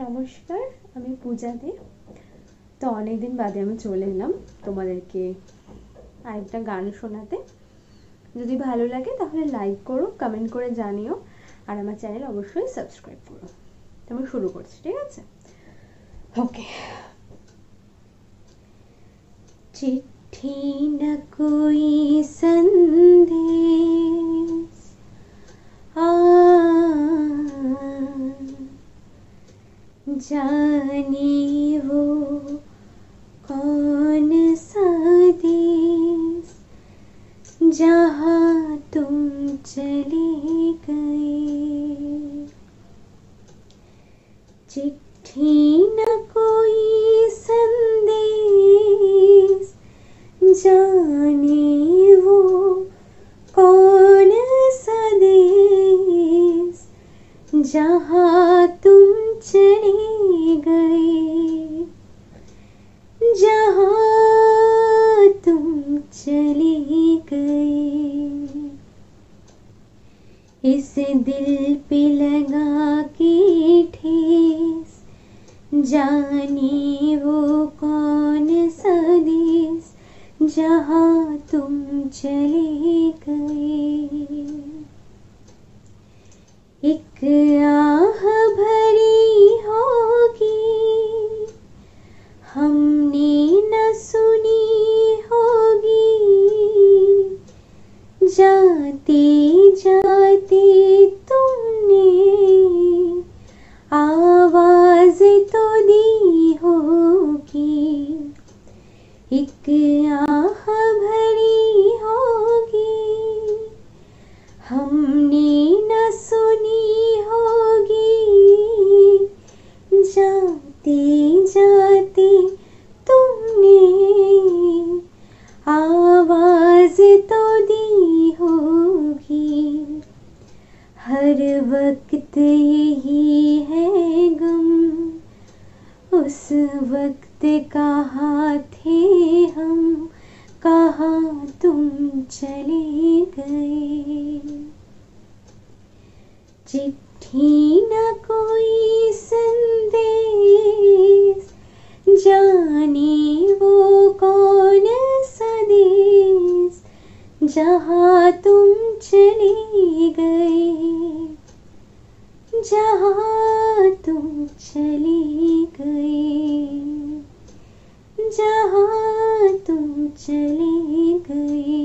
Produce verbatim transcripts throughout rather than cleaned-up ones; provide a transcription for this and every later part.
নমস্কার, আমি পূজা দে। তো অনেকদিন বাদে আমি চলে এলাম তোমাদেরকে আরেকটা গান শোনাতে। যদি ভালো লাগে তাহলে লাইক করো, কমেন্ট করে জানিও, আর আমার চ্যানেল অবশ্যই সাবস্ক্রাইব করো। তো আমি শুরু করছি, ঠিক আছে? ওকে। चिट्ठी न कोई संदेश आ जाने वो कौन सा देश जहाँ तुम चले गए। चिट्ठी न कोई संदेश जाने वो कौन सा देश जहाँ तुम चले गए, जहाँ तुम चले गए। इस दिल पे लगा के ठेस जाने वो कौन सा देश जहाँ तुम चले गए। एक आह भरी होगी हमने न सुनी होगी, जाते जाते तुमने आवाज तो दी होगी। एक आह भरी होगी हमने न सुनी होगी, जाते जाते तुमने आवाज तो दी होगी। हर वक्त यही है गम, उस वक्त कहाँ थे हम, कहाँ तुम चले गए। चिट्ठी न कोई संदेश जाने वो कौन सा देश जहाँ तुम चले गए, जहाँ तुम चले गए, जहाँ तुम चले गए,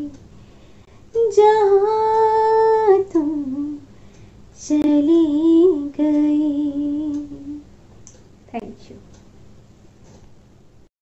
जहाँ तुम चले गए। Thank you.